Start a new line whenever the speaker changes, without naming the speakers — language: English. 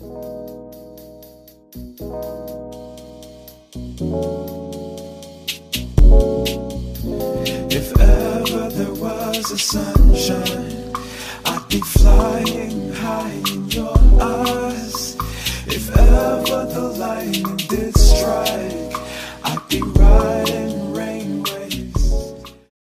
If ever there was a sunshine, I'd be flying high in your eyes. If ever the light